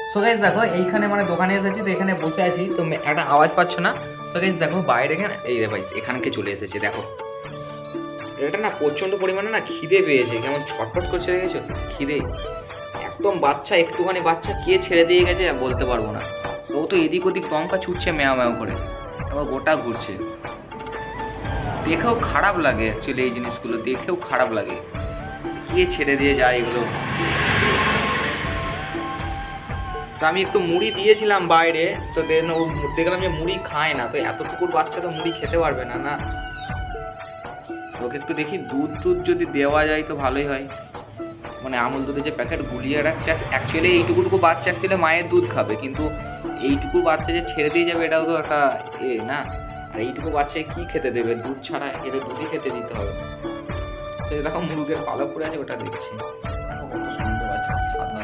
So guys দেখো এইখানে মানে দোকানে এসেছি, তো এখানে বসে আছি, তো একটা আওয়াজ পাচ্ছ না? তো গাইস দেখো বাইরে এই ভাই এখানকে চলে এসেছে, দেখো এটা না প্রচন্ড পরিমাণে না খিদে পেয়েছে, কেমন ছটফট করছে, দেখেছো খিদে একদম। বাচ্চা একটুখানি বাচ্চা কে ছেড়ে দিয়ে গেছে বলতে পারবো না। ও তো এদিক ওদিক টঙ্কা ছুটছে ম্যাও ম্যাও করে, ও গোটা ঘুরছে। দেখেও খারাপ লাগে অ্যাকচুয়ালি, এই জিনিসগুলো দেখেও খারাপ লাগে, কে ছেড়ে দিয়ে যায় এগুলো। তো আমি একটু মুড়ি দিয়েছিলাম বাইরে, তো দেন ও দেখলাম যে মুড়ি খায় না, তো এতটুকুর বাচ্চা তো মুড়ি খেতে পারবে না। না ওকে একটু দেখি দুধ যদি দেওয়া যায় তো ভালোই হয়, মানে আমুল দুধের যে প্যাকেট গুলিয়ে রাখছে। অ্যাকচুয়ালি এইটুকুটুকু বাচ্চা অ্যাকচুয়ালি মায়ের দুধ খাবে, কিন্তু এইটুকু বাচ্চা যে ছেড়ে দিয়ে যাবে এটাও তো একটা না। আর এইটুকু বাচ্চায় কি খেতে দেবে? দুধ ছাড়া এদের দুধই খেতে দিতে হবে। তো এরকম মুরগের পালক করে আছে, ওটা দেখছি কত সুন্দর আছে, সাদা।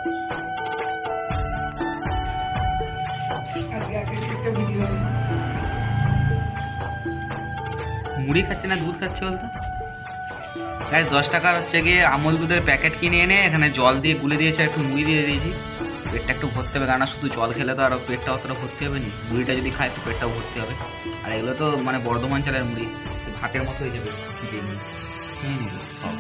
মুড়ি খাচ্ছে না দুধ খাচ্ছে বলতো গাইস। 10 টাকার হচ্ছে গিয়ে আমুল দুধের প্যাকেট কিনে এনে এখানে জল দিয়ে গুলে দিয়েছে, একটু মুড়ি দিয়ে দিয়েছি। পেটটা একটু ভরতে হবে, কেননা শুধু জল খেলে তো আর পেটটা অতটা ভর্তি হবে না, মুড়িটা যদি খায় একটু পেটটাও ভর্তি হবে। আর এগুলো তো মানে বর্ধমান চালের মুড়ি, ভাতের মতো হয়ে যাবে, খেয়ে নিবে সব।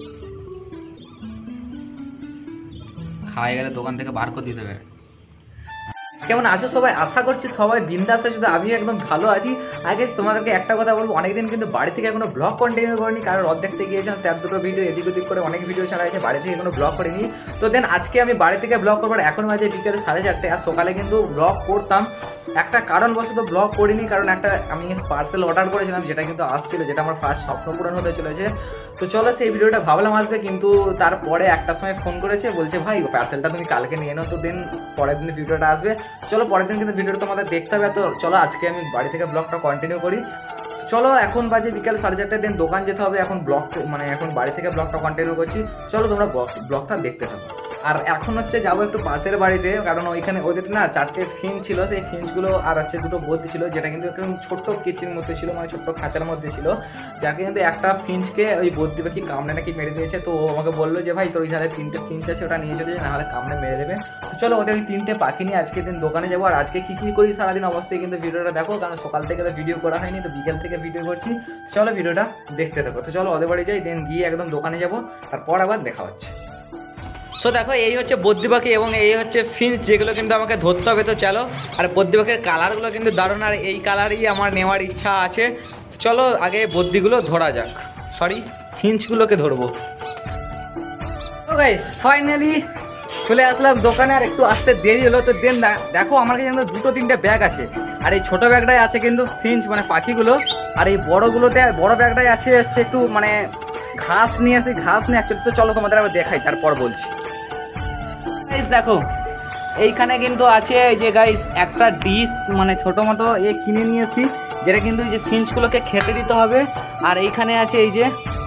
খাওয়া গেলে দোকান থেকে বার করে দিতে হবে। কেমন আছো সবাই? আশা করছি সবাই বিন্দাস আছে, শুধু আমি একদম ভালো আছি। আগে তোমাদেরকে একটা কথা বলবো, অনেকদিন কিন্তু বাড়ি থেকে কোনো ব্লগ কন্টিনিউ করিনি, কারণ রথ দেখতে গিয়েছিলাম, তার দুটো ভিডিও এদিক ওদিক করে অনেক ভিডিও ছাড়া আছে, বাড়ি থেকে কোনো ব্লগ করিনি। তো দেন আজকে আমি বাড়ি থেকে ব্লগ করবার, এখন বাজে বিকেলে 4:30, আর সকালে কিন্তু ব্লগ করতাম। একটা কারণবশত ব্লগ করিনি, কারণ একটা আমি পার্সেল অর্ডার করেছিলাম, যেটা কিন্তু আসছিল, যেটা আমার ফার্স্ট স্বপ্ন পূরণ হতে চলেছে। তো চলো সেই ভিডিওটা ভাবলাম আসবে, কিন্তু তারপরে একটার সময় ফোন করেছে, বলছে ভাই পার্সেলটা তুমি কালকে নিয়ে নাও, তো দেন পরের দিন ভিডিওটা আসবে। চলো পরের দিন কিন্তু ভিডিওটা তোমাদের দেখতে হবে। তো চলো আজকে আমি বাড়ি থেকে ব্লগটা কন্টিনিউ করি। চলো এখন বাজে বিকেল 4:30, দিন দোকান যেতে হবে, এখন ব্লগ মানে এখন বাড়ি থেকে ব্লগটা কন্টিনিউ করছি। চলো তোমরা ব্লগটা দেখতে থাকো। আর এখন হচ্ছে যাবো একটু পাশের বাড়িতে, কারণ ওইখানে ওদের না 4টে ফিঞ্চ ছিল, সেই ফিঞ্চগুলো আর হচ্ছে 2টো বদ্রি ছিল, যেটা কিন্তু একদম ছোট্ট কিচের মধ্যে ছিল, মানে ছোট্ট খাঁচার মধ্যে ছিল, যাকে কিন্তু একটা ফিঞ্চকে ওই বদ্রি পাখি কামড়ে নাকি মেরে দিয়েছে। তো ও আমাকে বললো যে ভাই তোর ওই ধারে 3টে ফিঞ্চ আছে, ওটা নিয়ে চলে যায়, নাহলে কামড়ে মেরে দেবে। তো চলো ওদের ওই 3টে পাখি নিয়ে আজকে দিন দোকানে যাবো। আর আজকে কী করি সারাদিন অবশ্যই কিন্তু ভিডিওটা দেখো, কারণ সকাল থেকে তো ভিডিও করা হয়নি, তো বিকেল থেকে ভিডিও করছি। চলো ভিডিওটা দেখতে থাকো। তো চলো ওদের বাড়ি যাই, দেন গিয়ে একদম দোকানে যাবো, তারপর আবার দেখা হচ্ছে। সো দেখো এই হচ্ছে বদ্রি পাখি এবং এই হচ্ছে ফিঞ্চ, যেগুলো কিন্তু আমাকে ধরতে হবে। তো চলো, আর বদ্রি পাখির কালারগুলো কিন্তু দারুণ, আর এই কালারই আমার নেওয়ার ইচ্ছা আছে। চলো আগে বদ্রিগুলো ধরা যাক, সরি ফিঞ্চগুলোকে ধরবো। তো গাইস ফাইনালি চলে আসলাম দোকানে, আর একটু আসতে দেরি হলো। তো দেন দেখো আমার কাছে কিন্তু 2-3টে ব্যাগ আছে, আর এই ছোটো ব্যাগটাই আছে কিন্তু ফিঞ্চ মানে পাখিগুলো, আর এই বড়গুলোতে বড় ব্যাগটাই আছে হচ্ছে একটু মানে ঘাস নিয়ে আসি, ঘাস নিয়ে অ্যাকচুয়ালি। তো চলো তোমাদের আবার দেখাই, তারপর বলছি। দেখো এইখানে কিন্তু আছে এই যে গাইস একটা ডিশ, মানে ছোট মতো কিনে নিয়েছি, যেটা কিন্তু এই যে ফিঞ্চগুলোকে খেতে দিতে হবে। আর এইখানে আছে এই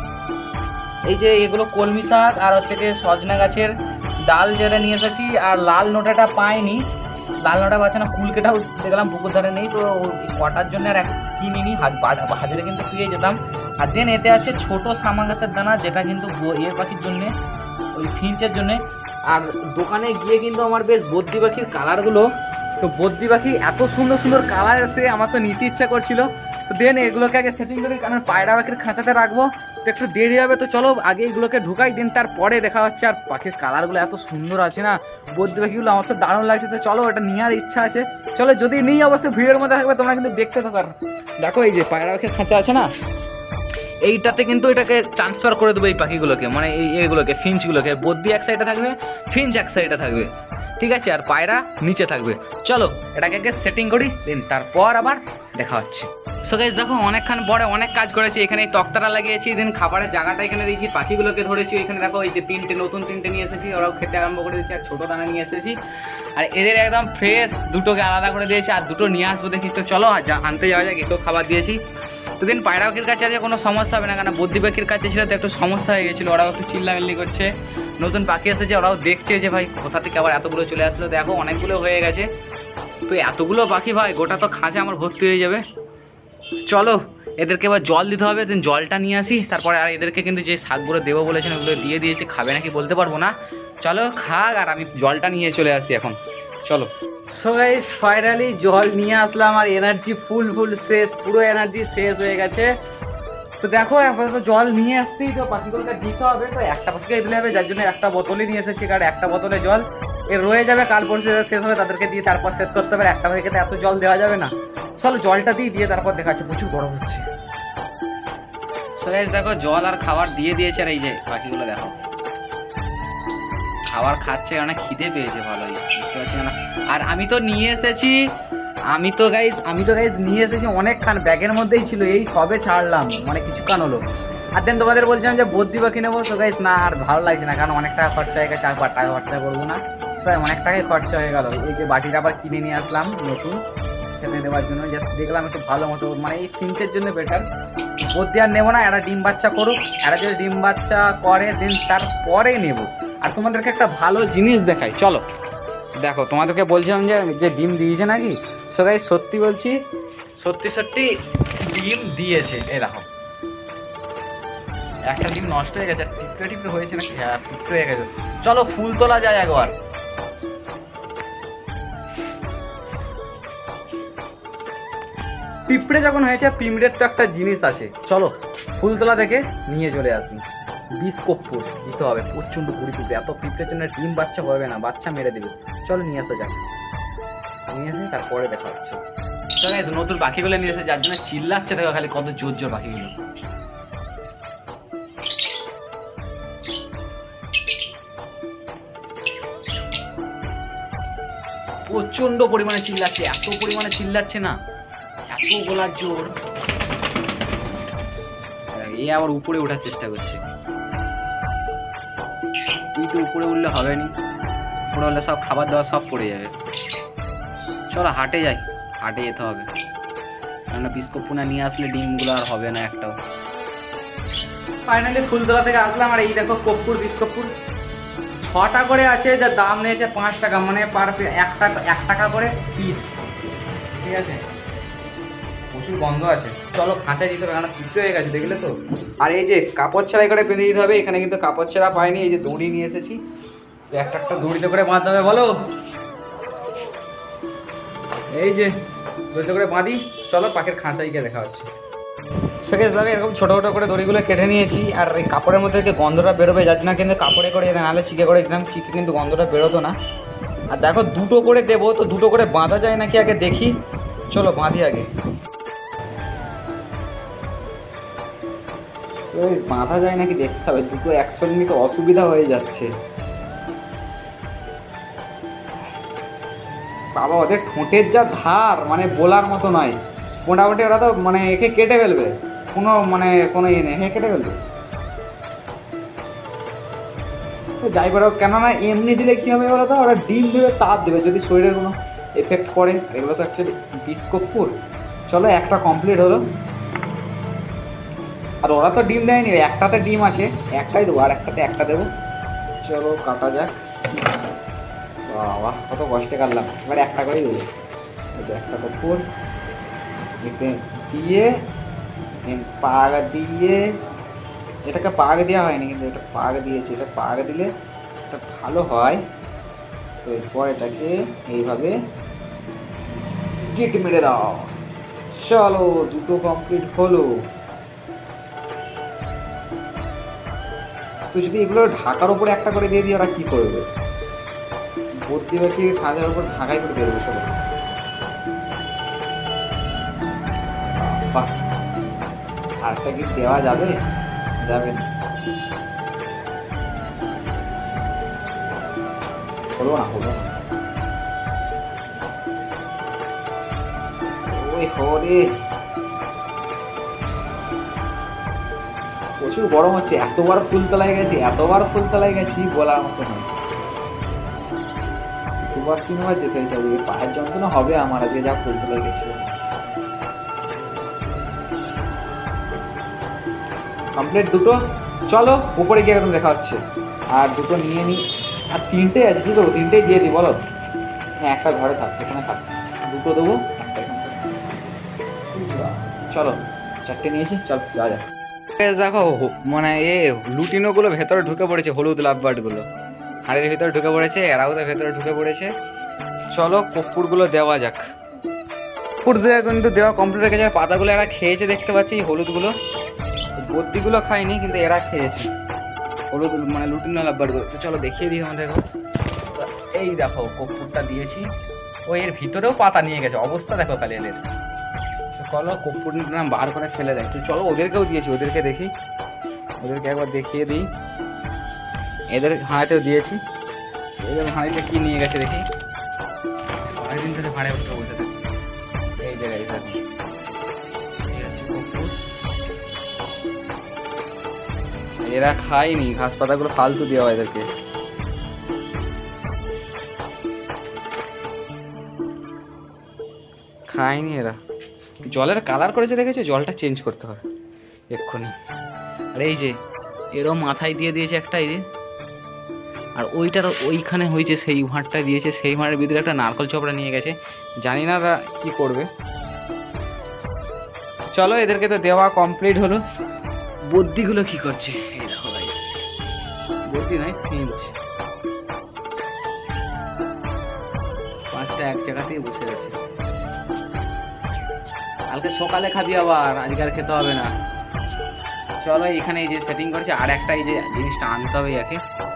যে এগুলো কলমি শাক, আর হচ্ছে যে সজনা গাছের ডাল যেটা নিয়ে এসেছি। আর লাল নোটাটা পাইনি, লাল নোটা পাচ্ছে না, কুলকেটাও দেখলাম পুকুর ধারে নেই, তো কটার জন্য আর কিনিনি, হাজারে কিন্তু পেয়ে যেতাম। আর দেন এতে আছে ছোট সামা গাছের দানা, যেটা কিন্তু এর পাখির জন্যে, ওই ফিঞ্চের জন্যে। আর দোকানে গিয়ে কিন্তু আমার বেশ বদ্রি পাখির কালারগুলো, তো বদ্রি পাখি এত সুন্দর সুন্দর কালার এসে আমার তো নিতে ইচ্ছা করছিল। তো দেন এগুলোকে আগে সেটিং করি, কারণ পায়রা পাখির খাঁচাতে রাখবো, তো একটু দেরি হবে। তো চলো আগে এগুলোকে ঢুকাই, দিন তারপরে দেখা হচ্ছে। আর পাখির কালারগুলো এত সুন্দর আছে না, বদ্রি পাখিগুলো আমার তো দারুণ লাগছে। তো চলো এটা নেওয়ার ইচ্ছা আছে, চলো যদি নিই অবশ্যই ভিডিওর মধ্যে থাকবে, তোমরা কিন্তু দেখতে থাকো। দেখো এই যে পায়রা পাখির খাঁচা আছে না, এইটাতে কিন্তু এটাকে ট্রান্সফার করে দেবো এই পাখিগুলোকে, মানে এইগুলোকে ফিঞ্চগুলোকে। বদ্রি এক সাইডে থাকবে, ফিঞ্চ এক সাইডে থাকবে, ঠিক আছে, আর পায়রা নিচে থাকবে। চলো এটাকে আগে সেটিং করি, দেন তারপর আবার দেখা হচ্ছে। সো গাইস দেখো অনেকক্ষণ পরে অনেক কাজ করেছি, এখানে এই তক্তাটা লাগিয়েছি, দেন খাবারের জায়গাটা এখানে দিয়েছি, পাখিগুলোকে ধরেছি। এখানে দেখো এই যে নতুন তিনটে নিয়ে এসেছি, ওরাও খেতে আরম্ভ করে দিয়েছি। আর ছোটো দানা নিয়ে এসেছি, আর এদের একদম ফ্রেশ দুটোকে আলাদা করে দিয়েছি, আর দুটো নিয়ে আসবো দেখি। তো চলো আনতে যাওয়া যাক, একেও খাবার দিয়েছি। তো দিন পায়রা পাখির কাছে আছে কোনো সমস্যা হবে না, কারণ বদ্রি পাখির কাছে ছিল তো একটু সমস্যা হয়ে গেছিলো, ওরাও একটু চিল্লামিল্লি করছে। নতুন পাখি এসেছে, ওরাও দেখছে যে ভাই কোথা থেকে আবার এতগুলো চলে আসলো। দেখো অনেকগুলো হয়ে গেছে, তো এতগুলো পাখি ভাই গোটা তো খাঁচা আমার ভর্তি হয়ে যাবে। চলো এদেরকে এবার জল দিতে হবে, দেন জলটা নিয়ে আসি তারপরে। আর এদেরকে কিন্তু যে শাকগুলো দেবো বলেছেন ওগুলো দিয়ে দিয়েছি, খাবে নাকি বলতে পারবো না। চলো খাক, আর আমি জলটা নিয়ে চলে আসি এখন। চলো। সো গাইস ফাইনালি জল নিয়ে আসলাম আর এনার্জি ফুল শেষ, পুরো এনার্জি শেষ হয়ে গেছে। তো দেখো আপাতত জল নিয়ে আসছি, তো পাখিগুলোকে দিতে হবে, তো একটা পাখিকে দিলে হবে, যার জন্য একটা বোতলই নিয়ে এসেছি, কারণ একটা বোতলে জল এর রয়ে যাবে, কাল পরশু শেষ হবে, তাদেরকে দিয়ে তারপর শেষ করতে হবে। একটা পাখিকে এত জল দেওয়া যাবে না। চলো জলটা দিয়ে তারপর দেখাচ্ছে, প্রচুর গরম হচ্ছে। সো গাইস দেখো জল আর খাবার দিয়ে দিয়েছে, আর এই যে পাখিগুলো দেখো খাবার খাচ্ছে, অনেক খিদে পেয়েছে ভালোই, বুঝতে পারছি না। আর আমি তো গাইস নিয়ে এসেছি অনেকক্ষণ, ব্যাগের মধ্যেই ছিল, এই সবে ছাড়লাম, মানে কিছুক্ষণ হলো। আর দেন তোমাদের বলছিলাম যে বদ্রি পাখি নেবো, তো গাইস না আর ভালো লাগছে না, কারণ অনেক টাকা খরচা হয়ে গেছে, আর টাকা খরচা করবো না, প্রায় অনেক টাকাই খরচা হয়ে গেল। এই যে বাটিটা আবার কিনে নিয়ে আসলাম নতুন খেতে দেওয়ার জন্য, জাস্ট দেখলাম একটু ভালো মতো, মানে এই ফিঞ্চের জন্য বেটার। বদ্রি আর নেবো না, এরা ডিম বাচ্চা করুক, এরা যদি ডিম বাচ্চা করে দেন তারপরে নেবো। আর তোমাদেরকে একটা ভালো জিনিস দেখাই, চলো দেখো। তোমাদেরকে বলছিলাম যে ডিম দিয়েছে নাকি, সো গাইস সত্যি বলছি, সত্যি ডিম দিয়েছে। এই দেখো একটা ডিম নষ্ট হয়ে গেছে, টিপড়ে হয়েছে নাকি, হ্যাঁ টিপড়ে হয়ে গেছে। চলো ফুল তোলা যায় একবার। পিঁপড়ে যখন হয়েছে, পিঁপড়ের তো একটা জিনিস আছে, চলো ফুলতলা থেকে নিয়ে চলে আসি। বিষ কর্পূর দিতে হবে, প্রচন্ড গুড়ি পিঁপড়ে, এত পিঁপড়ের জন্য ডিম বাচ্চা হবে না, বাচ্চা মেরে দেবে। চলো নিয়ে আসা যাক, নিয়ে এসে তারপরে দেখা হচ্ছে। চলো নতুন পাখিগুলো নিয়ে এসে, যার জন্য চিল্লাচ্ছে দেখো খালি, কত জোর পাখিগুলো। প্রচন্ড পরিমাণে চিল্লাচ্ছে, এত পরিমাণে চিল্লাচ্ছে না, এত গলার জোর। এ আবার উপরে ওঠার চেষ্টা করছে, তুই তো উপরে উঠলে হবে নি, উপরে উঠলে সব খাবার দাবার সব পড়ে যাবে। চলো হাটে যাই, হাটে যেতে হবে, কেননা বিস্কোপুনা নিয়ে আসলে ডিমগুলো আর হবে না একটাও। ফাইনালি ফুলতলা থেকে আসলাম, আর এই দেখো কর্পূর, বিস্কোপুর 6টা করে আছে, যার দাম নিয়েছে 5 টাকা, মানে পার 1 টাকা করে পিস, ঠিক আছে। প্রচুর গন্ধ আছে, চলো খাঁচায় দিতে হবে, কারণ পিঁপড়ে হয়ে গেছে দেখলে তো। আর এই যে কাপড় ছাড়াই করে বেঁধে দিতে হবে, এখানে কিন্তু কাপড় ছাড়া পাইনি, এই যে দড়ি নিয়ে এসেছি, তো একটা দড়িতে করে বাঁধতে হবে। বলো এই যে দড়িতে করে বাঁধি, চলো পাখির খাঁচাই গিয়ে দেখা হচ্ছে। সেক্ষেত্রে দেখো এরকম ছোটো ছোটো করে দড়িগুলো কেটে নিয়েছি, আর এই কাপড়ের মধ্যে যে গন্ধটা বেরোবে, যাচ্ছে না কিন্তু কাপড়ে করে, নাহলে চিকে করে দিলাম, চিকে কিন্তু গন্ধটা বেরোতো না। আর দেখো 2টো করে দেবো, তো 2টো করে বাঁধা যায় নাকি আগে দেখি, চলো বাঁধি আগে। বাঁধা যায় নাকি দেখতে হবে, 2টো একসঙ্গে নিতে অসুবিধা হয়ে যাচ্ছে। বাবা ওদের ঠোঁটের যা ধার, মানে বলার মতো নয়, মোটামুটি ওরা তো মানে একে কেটে ফেলবে, কোনো ইয়ে নেই, কেটে ফেলবে। যাই পারো, কেননা এমনি দিলে কি হবে বলো তো, ওরা ডিম দেবে, তাপ দেবে, যদি শরীরের কোনো এফেক্ট করে। এগুলো তো অ্যাকচুয়ালি বিষ কর্পূর। চলো একটা কমপ্লিট হলো, আর ওরা তো ডিম দেয়নি, একটাতে ডিম আছে, একটাই দেবো, আর একটাতে একটা দেবো। চলো কাটা যাক। বাবা কত কষ্টে কাটলাম, এবার একটা করেই দেবো। একটা কর্পূর দিয়ে পাগ দিয়ে, এটাকে পাগ দেওয়া হয়নি কিন্তু এটা পাগ দিয়েছে, এটা পাগ দিলে এটা ভালো হয়। তো এরপর এটাকে এইভাবে গিট মেরে দাও। চলো 2টো কমপ্লিট হলো। তো যদি এগুলো ঢাকার উপরে একটা করে দিয়ে দিই, ওরা কি করবে? ভর্তি বাকি খাঁচার উপর ঢাকাই করে দিয়ে দেবে সবাই। আরেকটা কি দেওয়া যাবে? যাবে না, হলো না, হলো না। ওই হরে প্রচুর গরম হচ্ছে, এতবার ফুলতলায় গেছি বলার মতো নয়। 2-3বার যেতে যাবে, পায়ের যন্ত্রণা হবে আমার আজকে, যা ফুলতলায় গেছি। কমপ্লিট 2টো, চলো উপরে গিয়ে একদম দেখা হচ্ছে। আর 2টো নিয়ে নিই, আর 3টে আছে, কি করবো? 3টেই দিয়ে দিই বলো? হ্যাঁ একটা ঘরে থাকছে, এখানে থাকছে, 2টো দেবো, একটা এখানে। চলো 4টে নিয়েছি, চল যাওয়া যাক। দেখো মানে লুটিনো গুলো ভেতরে ঢুকে পড়েছে, হলুদ লাভবার্ড গুলো হাড়ির ভিতরে ঢুকে পড়েছে, এরাও তো ভেতরে ঢুকে পড়েছে। চলো কর্পূরগুলো দেওয়া যাক। কর্পূর দেওয়া কিন্তু দেওয়া কমপ্লিট হয়ে গেছে। পাতাগুলো এরা খেয়েছে দেখতে পাচ্ছি, এই হলুদগুলো। বদ্যিগুলো খায়নি কিন্তু এরা খেয়েছে হলুদ, মানে লুটিনো লাব্বারগুলো। তো চলো দেখিয়ে দিই আমাদের। এই দেখো কর্পূরটা দিয়েছি, ও এর ভিতরেও পাতা নিয়ে গেছে, অবস্থা দেখো খালি এদের। তো চলো কর্পূরটা বার করে ফেলে দেয়। তো চলো ওদেরকেও দিয়েছি, ওদেরকে দেখি, ওদেরকে একবার দেখিয়ে দিই। এদের হাঁড়িতেও দিয়েছি, এদের হাঁড়িতে কি নিয়ে গেছে দেখি। অনেকদিন ধরে ভাড়ে বসে বসে থাকি এই জায়গায়। এই হচ্ছে কর্পূর। এরা খায়নি, ঘাস পাতাগুলো ফালতু দেওয়া হয় এদেরকে। খায়নি এরা। জলের কালার করেছে দেখেছো, জলটা চেঞ্জ করতে হয় এক্ষুনি। আর এই যে এরও মাথায় দিয়ে দিয়েছে একটা, এই যে। আর ওইটার ওইখানে হয়েছে, সেই ভাঁড়টা দিয়েছে, সেই ভাঁড়ের ভিতরে একটা নারকল চপড়া নিয়ে গেছে। জানি না ওরা কি করবে। চলো এদেরকে তো দেওয়া কমপ্লিট হলো। বদ্যিগুলো কি করছে এই দেখো গাইস, বদ্যি নয় ফিঞ্চ, পাঁচটা এক জায়গাতেই বসে আছে। কালকে সকালে খাবি আবার, আজকে আর খেতে হবে না। চলো এখানে এই যে সেটিং করেছে, আর একটা এই যে জিনিসটা আনতে হবে একে।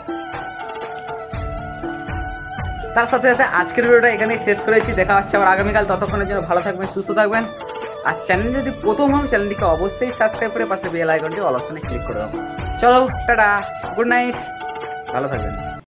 তার সাথে সাথে আজকের ভিডিওটা এখানেই শেষ করেছি। দেখা হচ্ছে আবার আগামীকাল। ততক্ষণের জন্য ভালো থাকবেন, সুস্থ থাকবেন। আর চ্যানেল যদি প্রথম হন, চ্যানেলটিকে অবশ্যই সাবস্ক্রাইব করে পাশে বেল আইকনটি অল অপশনে ক্লিক করে দাও। চলো টাটা, গুড নাইট, ভালো থাকবেন।